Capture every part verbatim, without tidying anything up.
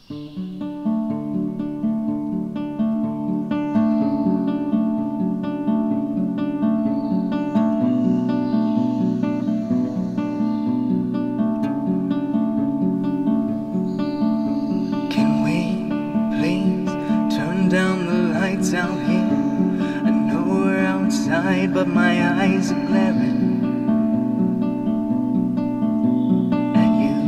Down the lights out here. I know we're outside, but my eyes are glaring at you.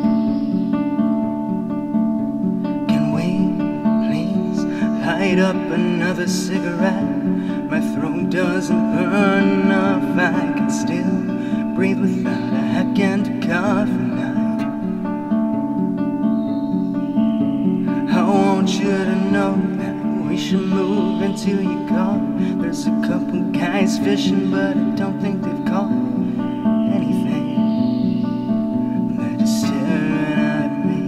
Can we please light up another cigarette? My throat doesn't burn enough. I can still breathe without a heck and a cough night. I want you to know we should move until you call. There's a couple guys fishing, but I don't think they've caught anything. They're just staring at me.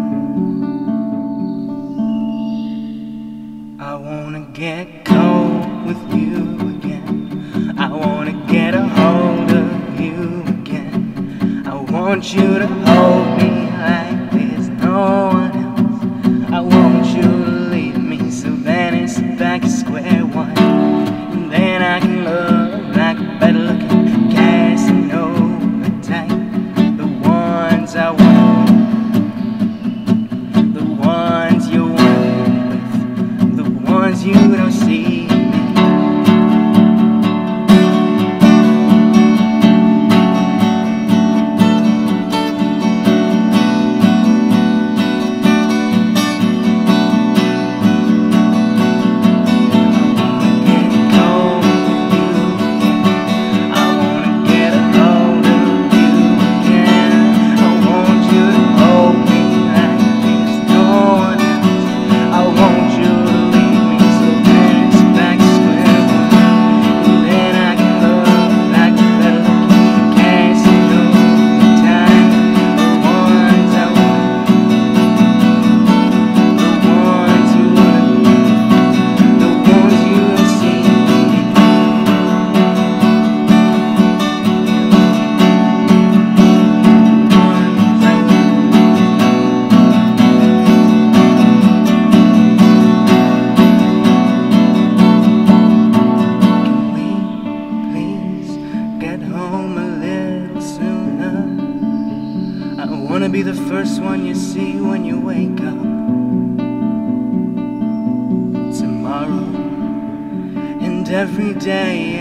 I wanna get cold with you again. I wanna get a hold of you again. I want you to hold me like there's no one else. I want you to back to square one, and then I can look like a better looking Casanova type. The ones I want, the ones you want with, the ones you don't see. Be the first one you see when you wake up tomorrow, and every day